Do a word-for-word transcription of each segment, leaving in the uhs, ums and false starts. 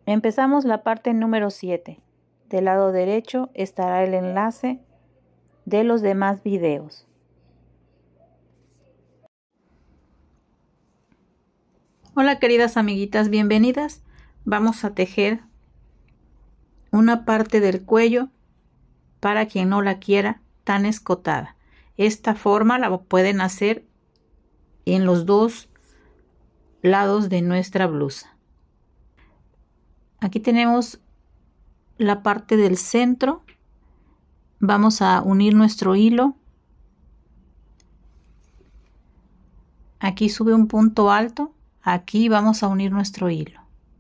Empezamos la parte número siete. Del lado derecho estará el enlace de los demás videos. Hola queridas amiguitas, bienvenidas. Vamos a tejer una parte del cuello para quien no la quiera tan escotada. Esta forma la pueden hacer en los dos lados de nuestra blusa. Aquí tenemos la parte del centro. Vamos a unir nuestro hilo. Aquí sube un punto alto. Aquí vamos a unir nuestro hilo.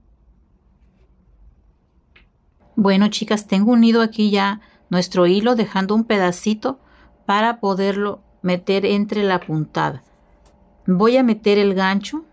Bueno, chicas, tengo unido aquí ya nuestro hilo, dejando un pedacito para poderlo meter entre la puntada. Voy a meter el gancho.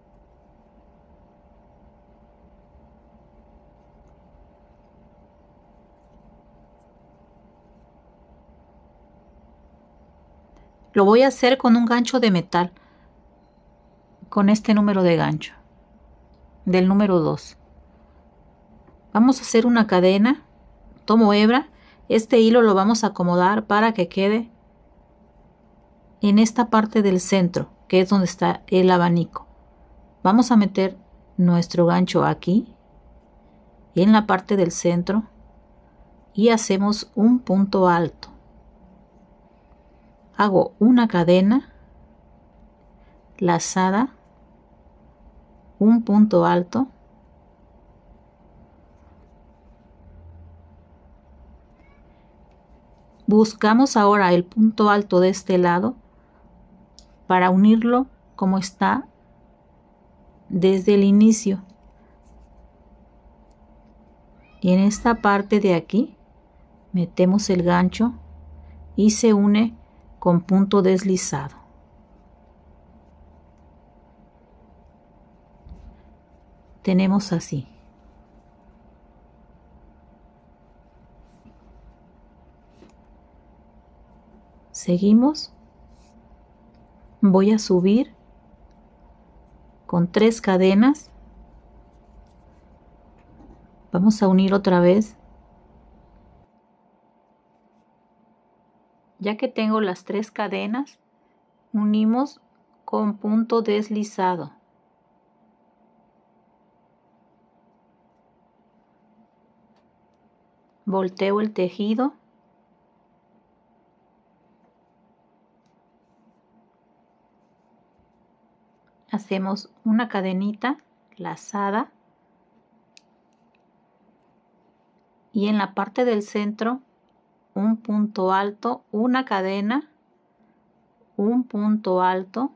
Lo voy a hacer con un gancho de metal, con este número de gancho, del número dos. Vamos a hacer una cadena, tomo hebra, este hilo lo vamos a acomodar para que quede en esta parte del centro, que es donde está el abanico. Vamos a meter nuestro gancho aquí, en la parte del centro, y hacemos un punto alto. Hago una cadena lazada, un punto alto, buscamos ahora el punto alto de este lado para unirlo como está desde el inicio, y en esta parte de aquí metemos el gancho y se une con punto deslizado. Tenemos así. Seguimos. Voy a subir con tres cadenas. Vamos a unir otra vez. Ya que tengo las tres cadenas, unimos con punto deslizado. Volteo el tejido. Hacemos una cadenita lazada y en la parte del centro un punto alto, una cadena, un punto alto,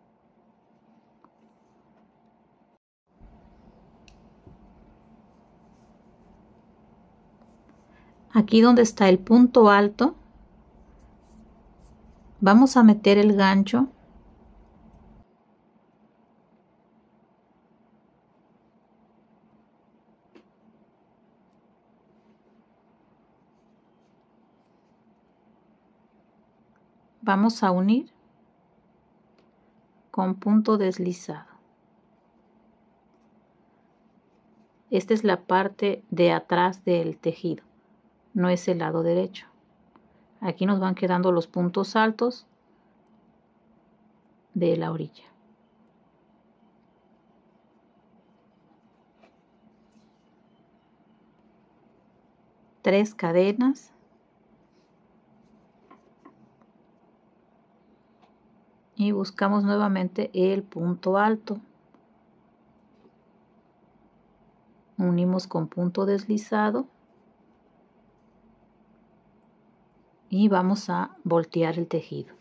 aquí donde está el punto alto vamos a meter el gancho vamos a unir con punto deslizado. Esta es la parte de atrás del tejido, no es el lado derecho. Aquí nos van quedando los puntos altos de la orilla. Tres cadenas. Y buscamos nuevamente el punto alto. Unimos con punto deslizado. Y vamos a voltear el tejido.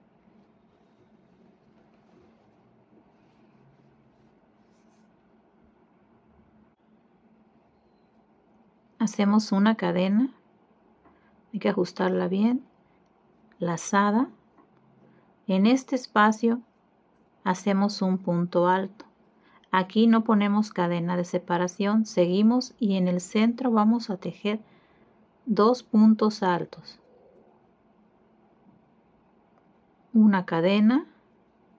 Hacemos una cadena. Hay que ajustarla bien. Lazada. En este espacio hacemos un punto alto. Aquí no ponemos cadena de separación, seguimos y en el centro vamos a tejer dos puntos altos. Una cadena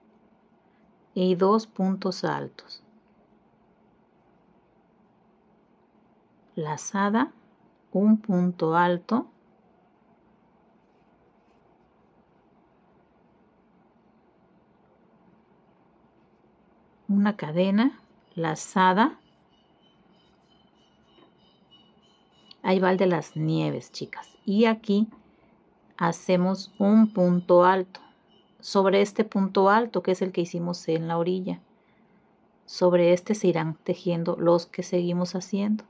y dos puntos altos. lazada, un punto alto, una cadena, lazada. Ahí va el de las nieves, chicas. Y aquí hacemos un punto alto. Sobre este punto alto, que es el que hicimos en la orilla, sobre este se irán tejiendo los que seguimos haciendo.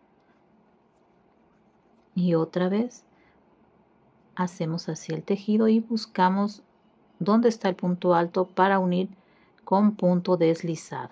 Y otra vez hacemos así el tejido y buscamos dónde está el punto alto para unir con punto deslizado.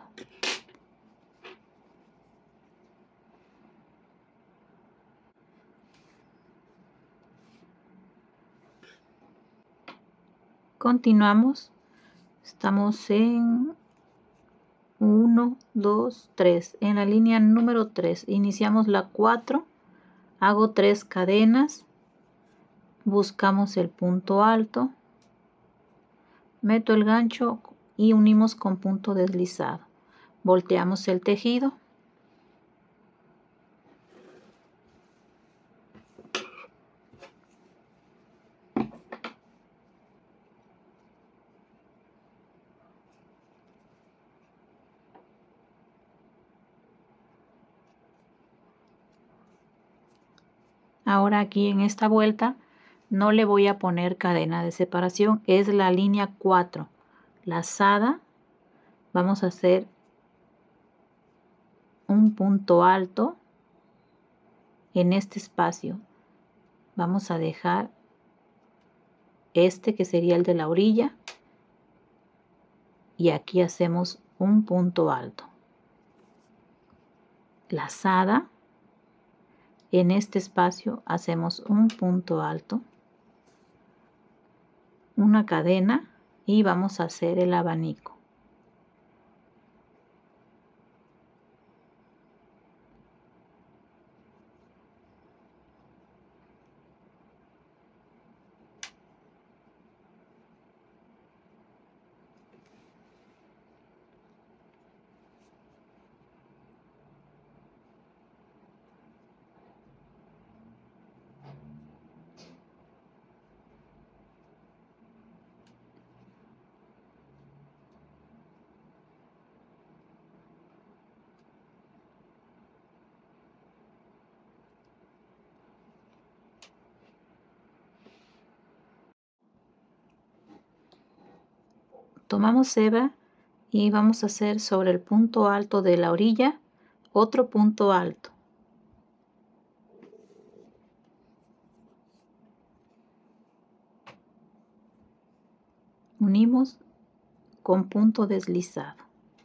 Continuamos. Estamos en uno, dos, tres. En la línea número tres iniciamos la cuatro. Hago tres cadenas. Buscamos el punto alto. Meto el gancho y unimos con punto deslizado. Volteamos el tejido. Ahora aquí en esta vuelta no le voy a poner cadena de separación, es la línea cuatro, lazada. Vamos a hacer un punto alto en este espacio. Vamos a dejar este que sería el de la orilla y aquí hacemos un punto alto. Lazada. En este espacio hacemos un punto alto, una cadena y vamos a hacer el abanico. Tomamos hebra y vamos a hacer sobre el punto alto de la orilla otro punto alto. Unimos con punto deslizado.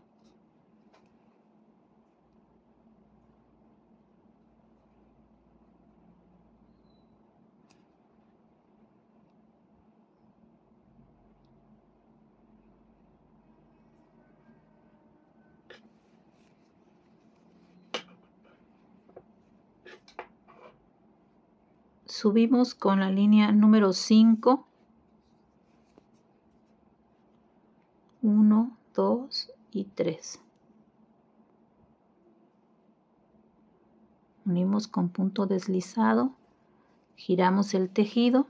Subimos con la línea número cinco. uno, dos y tres. Unimos con punto deslizado. Giramos el tejido.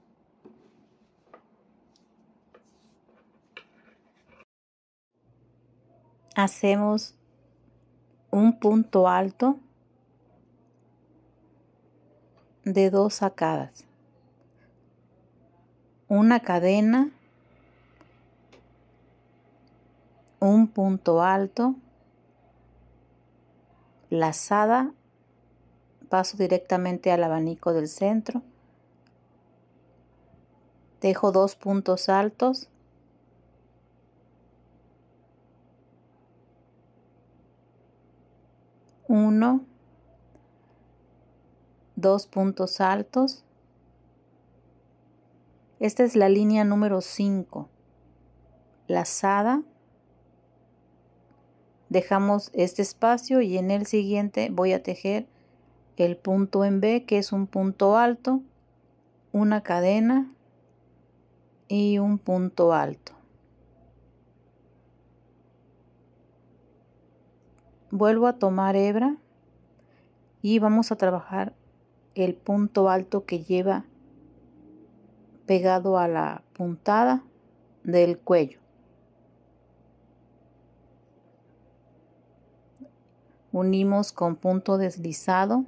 Hacemos un punto alto de dos sacadas. Una cadena, un punto alto, lazada, paso directamente al abanico del centro, dejo dos puntos altos, uno, dos puntos altos. Esta es la línea número cinco, lazada. Dejamos este espacio y en el siguiente voy a tejer el punto en B, que es un punto alto, una cadena y un punto alto. Vuelvo a tomar hebra y vamos a trabajar el punto alto que lleva pegado a la puntada del cuello. Unimos con punto deslizado.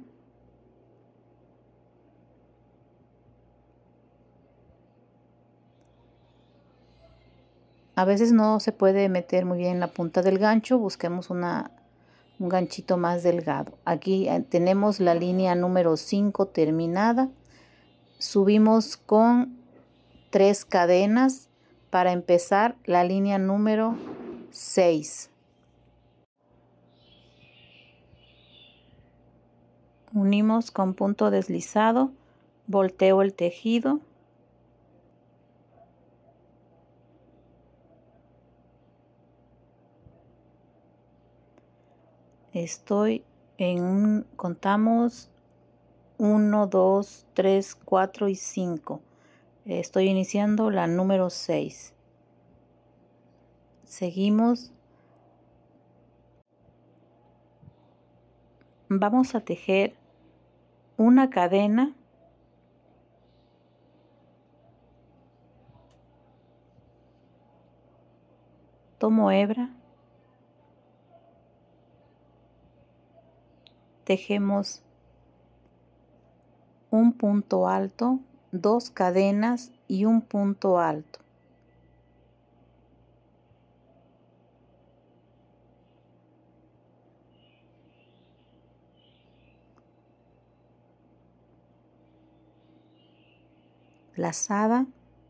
A veces no se puede meter muy bien la punta del gancho, busquemos una, un ganchito más delgado. Aquí tenemos la línea número cinco terminada. Subimos con tres cadenas para empezar la línea número seis. Unimos con punto deslizado, volteo el tejido. Estoy en un, contamos uno, dos, tres, cuatro y cinco. Estoy iniciando la número seis. Seguimos. Vamos a tejer una cadena. Tomo hebra. Tejemos un punto alto, dos cadenas y un punto alto. Lazada.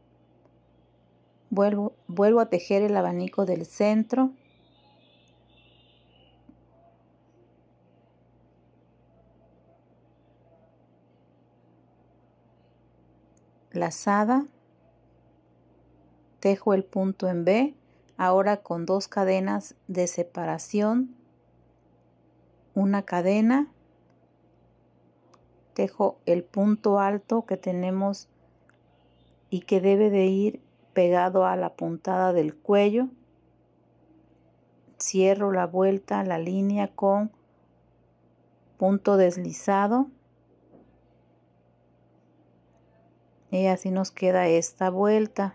Vuelvo, vuelvo a tejer el abanico del centro. Lazada. Tejo el punto en B, ahora con dos cadenas de separación, una cadena, tejo el punto alto que tenemos y que debe de ir pegado a la puntada del cuello. Cierro la vuelta, la línea con punto deslizado y así nos queda esta vuelta.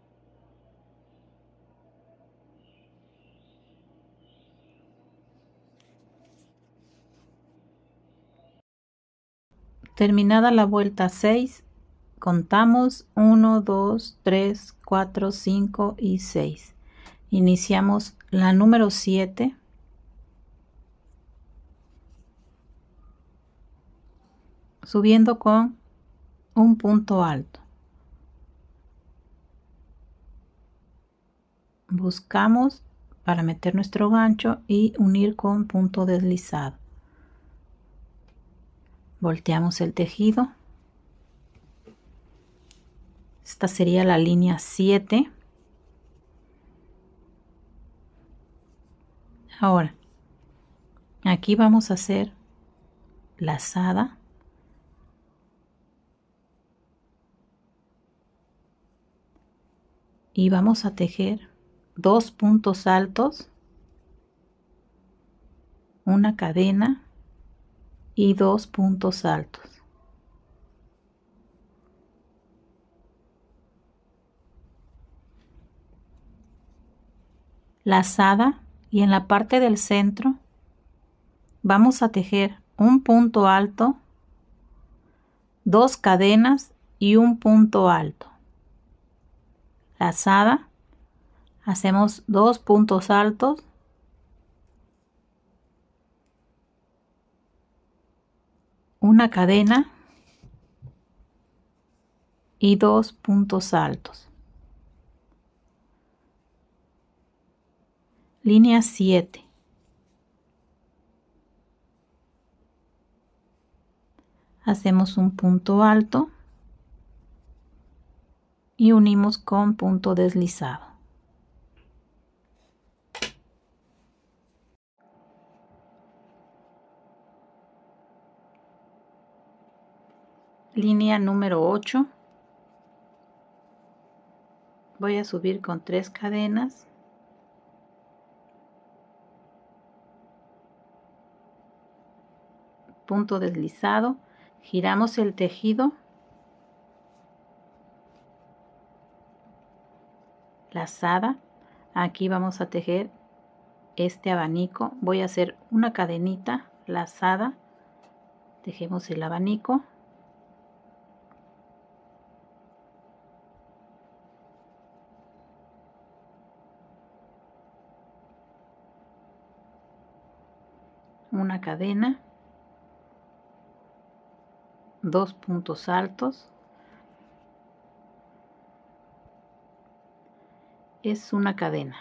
Terminada la vuelta seis, contamos uno, dos, tres, cuatro, cinco y seis. Iniciamos la número siete. Subiendo con un punto alto. Buscamos para meter nuestro gancho y unir con punto deslizado. Volteamos el tejido. Esta sería la línea siete. Ahora, aquí vamos a hacer lazada. Y vamos a tejer dos puntos altos, una cadena y dos puntos altos. Lazada, y en la parte del centro vamos a tejer un punto alto, dos cadenas y un punto alto. Lazada, hacemos dos puntos altos, una cadena y dos puntos altos. Línea siete. Hacemos un punto alto y unimos con punto deslizado. Línea número ocho. Voy a subir con tres cadenas. punto deslizado, giramos el tejido, lazada. Aquí vamos a tejer este abanico. Voy a hacer una cadenita lazada, tejemos el abanico, una cadena, dos puntos altos, es una cadena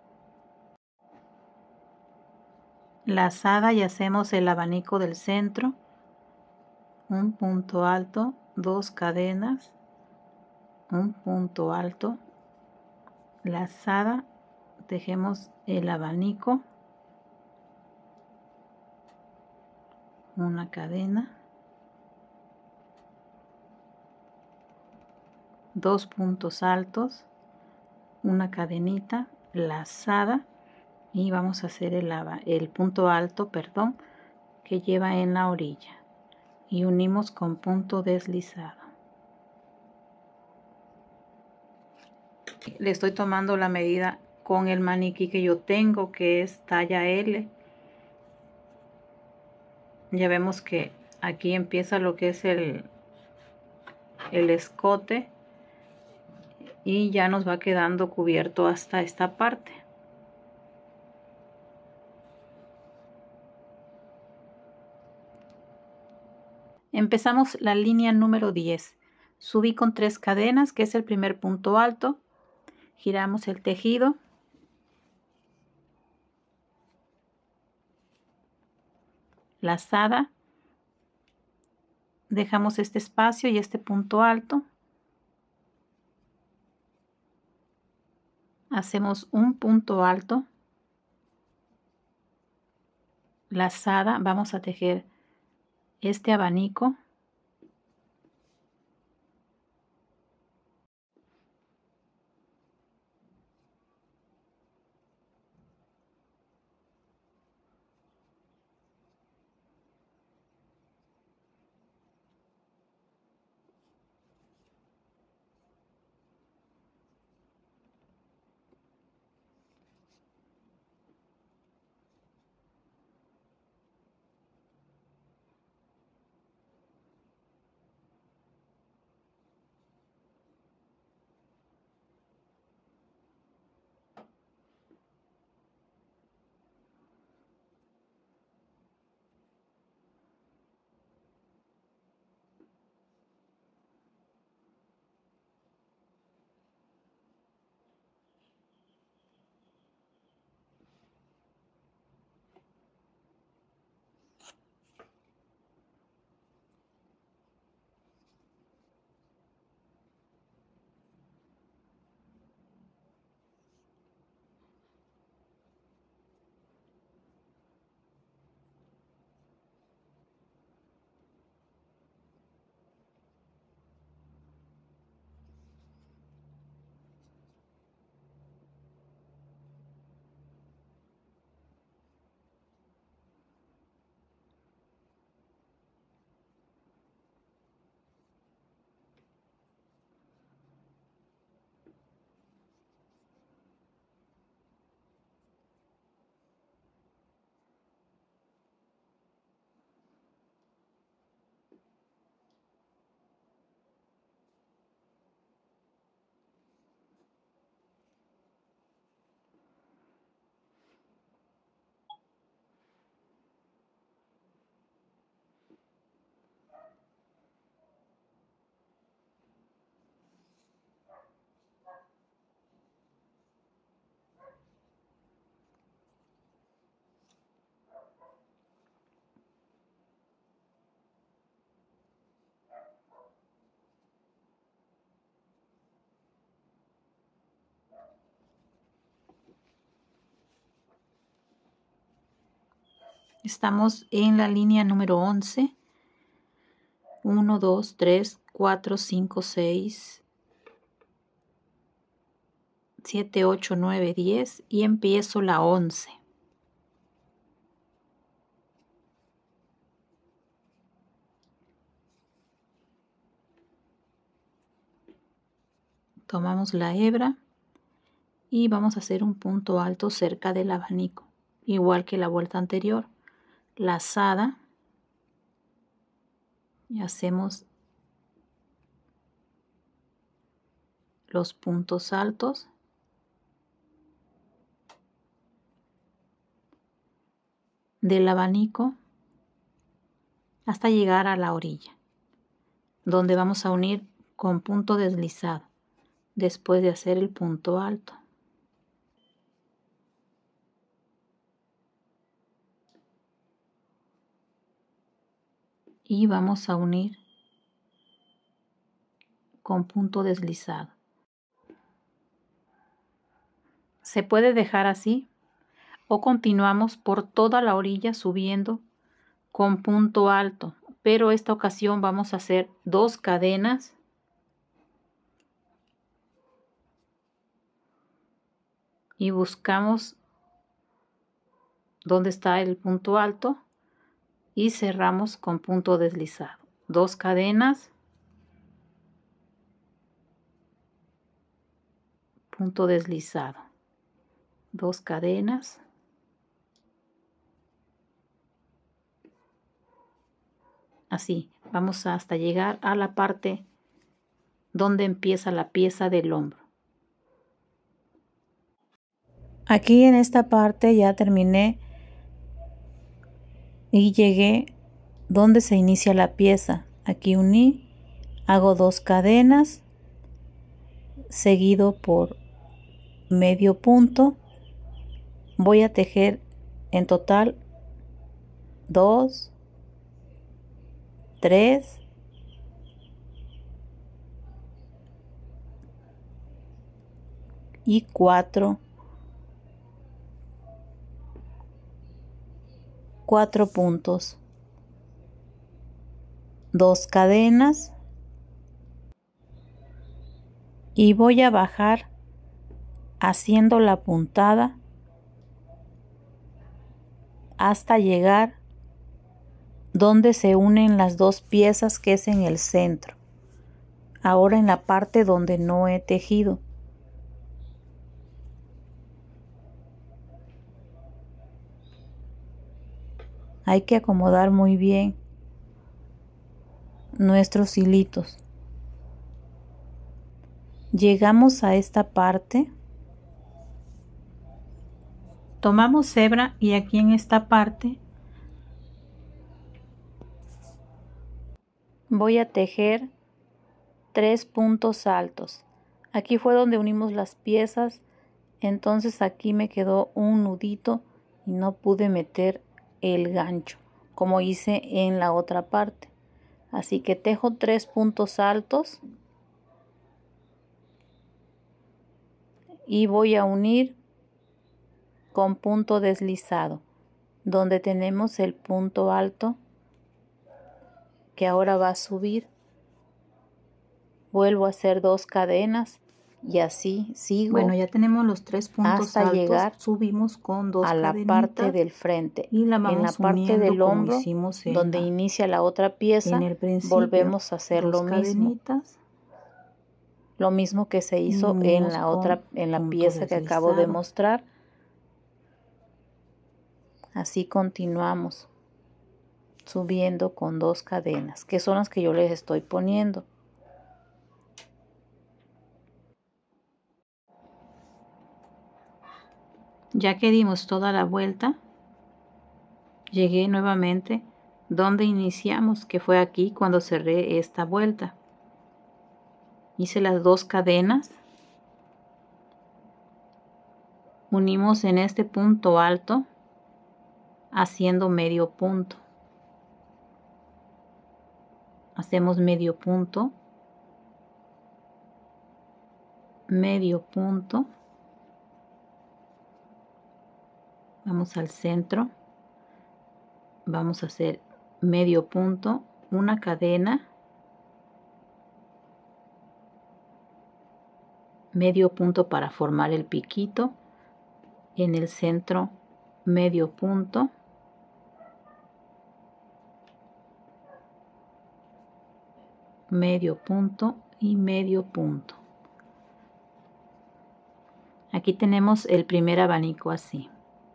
lazada y hacemos el abanico del centro, un punto alto, dos cadenas, un punto alto, lazada, tejemos el abanico, una cadena, dos puntos altos, una cadenita lazada y vamos a hacer el, el punto alto, perdón, que lleva en la orilla y unimos con punto deslizado. Le estoy tomando la medida con el maniquí que yo tengo, que es talla L. Ya vemos que aquí empieza lo que es el, el escote y ya nos va quedando cubierto hasta esta parte. Empezamos la línea número diez. Subí con tres cadenas, que es el primer punto alto. Giramos el tejido. Lazada. Dejamos este espacio y este punto alto. Hacemos un punto alto. Lazada. Vamos a tejer este abanico. Estamos en la línea número once. uno, dos, tres, cuatro, cinco, seis, siete, ocho, nueve, diez y empiezo la once. tomamos la hebra y vamos a hacer un punto alto cerca del abanico, igual que la vuelta anterior, lazada, y hacemos los puntos altos del abanico hasta llegar a la orilla, donde vamos a unir con punto deslizado después de hacer el punto alto. Y vamos a unir con punto deslizado. Se puede dejar así o continuamos por toda la orilla subiendo con punto alto, pero esta ocasión vamos a hacer dos cadenas y buscamos donde está el punto alto y cerramos con punto deslizado. Dos cadenas, punto deslizado, dos cadenas, así vamos hasta llegar a la parte donde empieza la pieza del hombro. Aquí en esta parte ya terminé y llegué donde se inicia la pieza. Aquí uní, hago dos cadenas seguido por medio punto. Voy a tejer en total dos, tres, y cuatro, cuatro puntos, dos cadenas y voy a bajar haciendo la puntada hasta llegar donde se unen las dos piezas, que es en el centro. Ahora en la parte donde no he tejido. Hay que acomodar muy bien nuestros hilitos. Llegamos a esta parte, tomamos hebra y aquí en esta parte voy a tejer tres puntos altos. Aquí fue donde unimos las piezas, entonces aquí me quedó un nudito y no pude meter el gancho como hice en la otra parte. Así que tejo tres puntos altos y voy a unir con punto deslizado donde tenemos el punto alto que ahora va a subir. Vuelvo a hacer dos cadenas y así sigo. Bueno, ya tenemos los tres puntos hasta altos, llegar subimos con dos a la parte del frente y la vamos en la parte del hombro donde la, inicia la otra pieza. En el principio, volvemos a hacer lo mismo. Lo mismo que se hizo en la otra, en la pieza deslizado que acabo de mostrar. Así continuamos subiendo con dos cadenas, que son las que yo les estoy poniendo. Ya que dimos toda la vuelta, llegué nuevamente donde iniciamos, que fue aquí cuando cerré esta vuelta. Hice las dos cadenas, unimos en este punto alto haciendo medio punto. Hacemos medio punto, medio punto. Vamos al centro, vamos a hacer medio punto, una cadena, medio punto para formar el piquito, en el centro medio punto, medio punto y medio punto. Aquí tenemos el primer abanico así.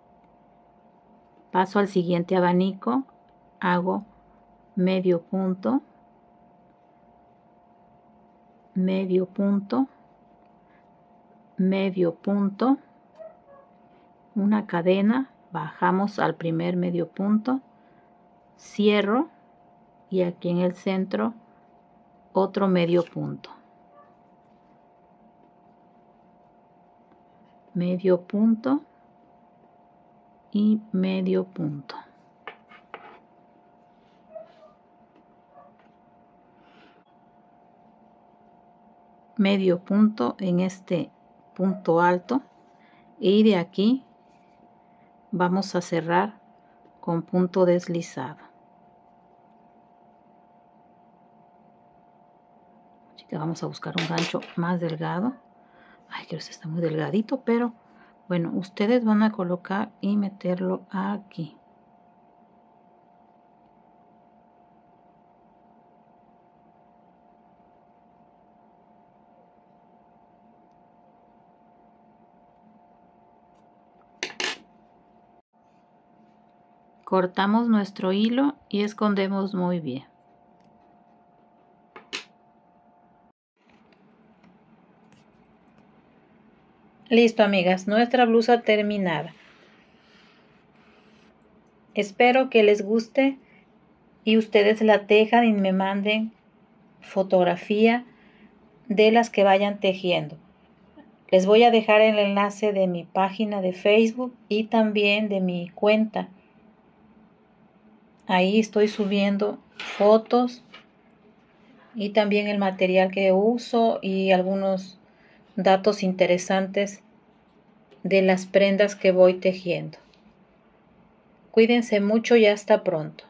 Paso al siguiente abanico, hago medio punto, medio punto, medio punto, una cadena, bajamos al primer medio punto, cierro y aquí en el centro otro medio punto, medio punto y medio punto. Medio punto en este punto alto y de aquí vamos a cerrar con punto deslizado. Así que vamos a buscar un gancho más delgado. Ay, que este está muy delgadito, pero bueno, ustedes van a colocar y meterlo aquí. Cortamos nuestro hilo y escondemos muy bien. Listo, amigas, nuestra blusa terminada. Espero que les guste y ustedes la tejan y me manden fotografía de las que vayan tejiendo. Les voy a dejar el enlace de mi página de Facebook y también de mi cuenta. Ahí estoy subiendo fotos y también el material que uso y algunos datos interesantes de las prendas que voy tejiendo. Cuídense mucho y hasta pronto.